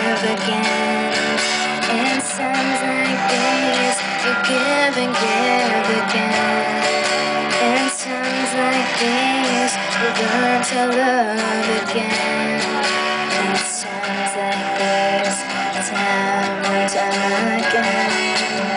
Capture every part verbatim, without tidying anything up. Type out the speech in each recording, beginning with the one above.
give again. In times like these, you give and give again. In times like these, you learn to love again. In times like these, time and time again.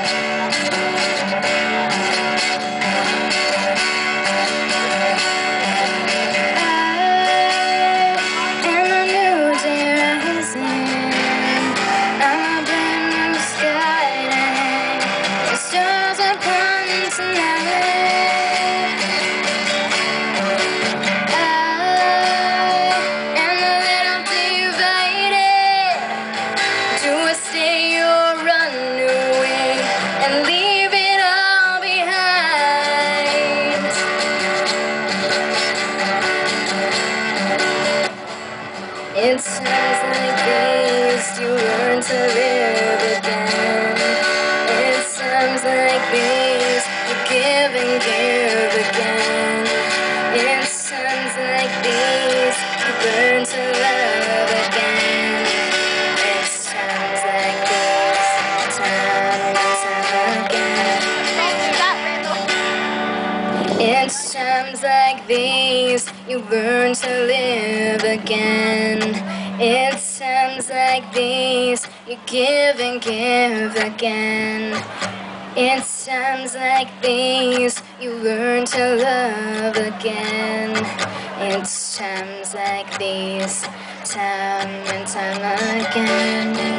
In times like these, you learn to live again. In times like these, you give and give again. In times like these, you learn to love again. In times like these, time and time again. In times like these, you learn to live again. In times like these, you give and give again. In times like these, you learn to love again. In times like these, time and time again.